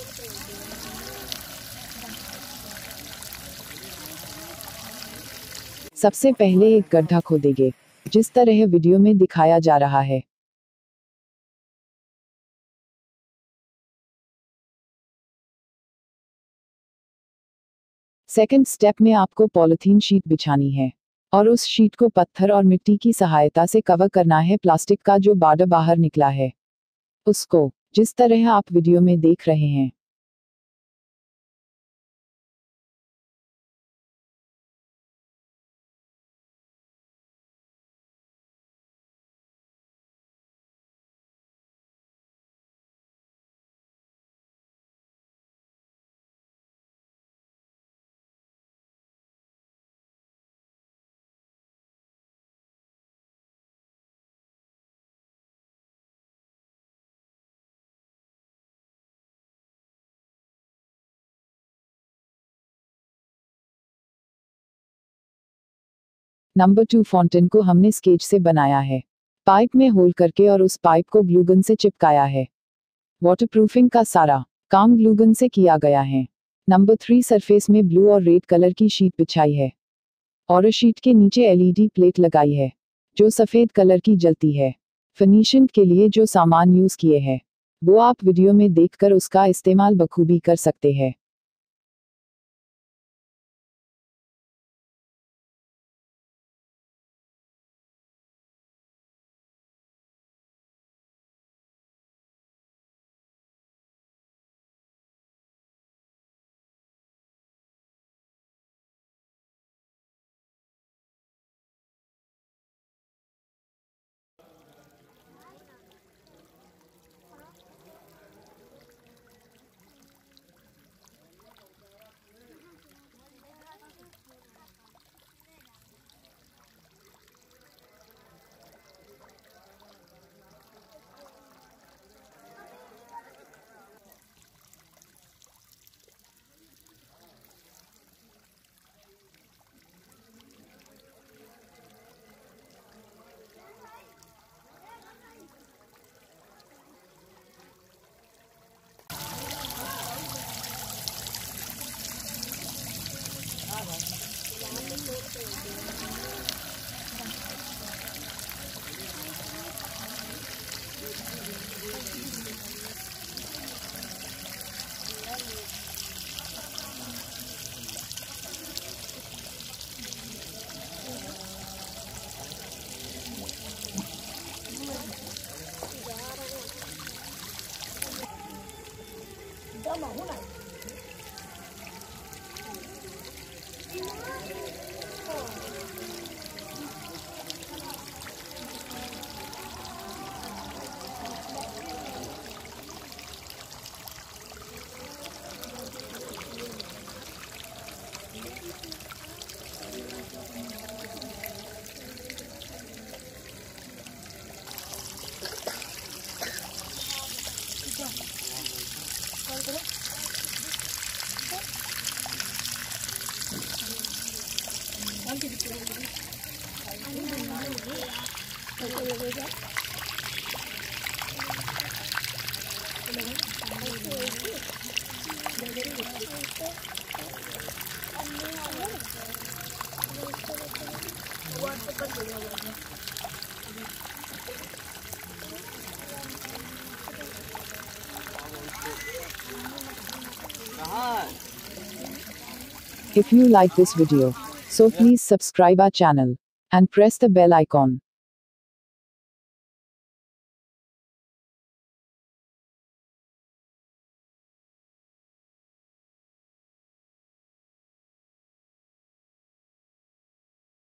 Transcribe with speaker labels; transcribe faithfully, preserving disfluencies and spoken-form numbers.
Speaker 1: सबसे पहले एक गड्ढा खोदेंगे, जिस तरह वीडियो में दिखाया जा रहा है। सेकंड स्टेप में आपको पॉलीथीन शीट बिछानी है और उस शीट को पत्थर और मिट्टी की सहायता से कवर करना है प्लास्टिक का जो बॉर्डर बाहर निकला है उसको, जिस तरह आप वीडियो में देख रहे हैं। नंबर टू फाउंटेन को हमने स्केच से बनाया है, पाइप में होल करके और उस पाइप को ग्लूगन से चिपकाया है। वाटरप्रूफिंग का सारा काम ग्लूगन से किया गया है। नंबर थ्री सरफेस में ब्लू और रेड कलर की शीट बिछाई है और शीट के नीचे एलईडी प्लेट लगाई है जो सफ़ेद कलर की जलती है। फिनिशिंग के लिए जो सामान यूज़ किए हैं वो आप वीडियो में देखकर उसका इस्तेमाल बखूबी कर सकते हैं। If you like this video, so please subscribe our channel and press the bell icon.